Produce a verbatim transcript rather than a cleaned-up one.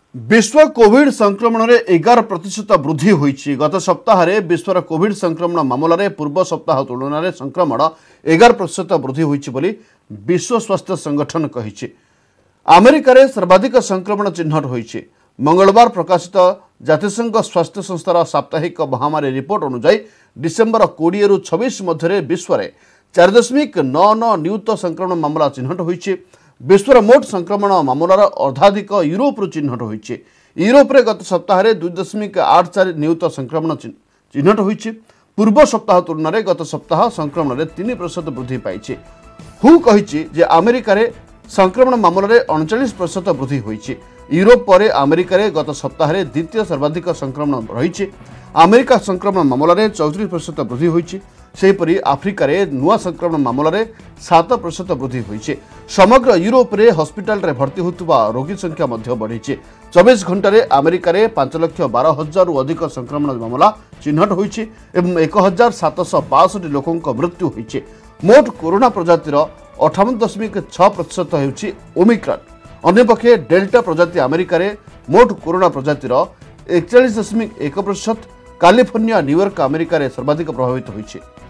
विश्व कोविड संक्रमण में एगार प्रतिशत वृद्धि होईछि। गत सप्ताह विश्वर कोविड संक्रमण मामलें पूर्व सप्ताह तुलन में संक्रमण एगार प्रतिशत वृद्धि होईछि बोली विश्व स्वास्थ्य संगठन कहिछि। अमेरिका रे सर्वाधिक संक्रमण चिन्हट होईछि। मंगलवार प्रकाशित जातिसंघ स्वास्थ्य संस्थार साप्ताहिक महामारी रिपोर्ट अनुसार डिसेम्बर कोड़े रु छब्बीस मध्य विश्व में चार दशमिक नौ नौ नियुत संक्रमण मामला चिन्हट होईछि। विश्वर मोट संक्रमण मामलार अर्धाधिक यूरोप चिन्हट होईछि। यूरोप रे गत सप्ताह दुई दशमिक आठ चार नियुत संक्रमण चिन्हट होईछि। पूर्व सप्ताह तुलन में गत सप्ताह संक्रमण में तीन प्रतिशत वृद्धि पाई। हु कहिछि जे अमेरिका रे संक्रमण मामलें अड़चाश प्रतिशत वृद्धि होईछि। यूरोप पर अमेरिका रे गत सप्ताह द्वितीय सर्वाधिक संक्रमण रही। अमेरिका संक्रमण मामलें चौतीस प्रतिशत वृद्धि होईछि। सेहीपरि आफ्रिका रे नुआ संक्रमण मामलें सात प्रतिशत वृद्धि होईछि। समग्र यूरोप रे हॉस्पिटल रे भर्ती होतुबा रोगी संख्या मध्य बढ़ी। चौबीस घंटे अमेरिका रे पांच लक्ष बारह हजार रु अधिक संक्रमण मामला चिन्हट होईछि एवं एक हजार सातश बासठ लोकों मृत्यु होईछि। मोट कोरोना प्रजातिर अठावन दशमिक छह प्रतिशत होईछि ओमिक्रॉन। अन्यपक्षे डेल्टा प्रजाति अमेरिका रे मोट कोरोना प्रजातिर एकचाश दशमिक एक प्रतिशत। कैलिफोर्निया न्यूयॉर्क अमेरिका रे सर्वाधिक प्रभावित होईछि।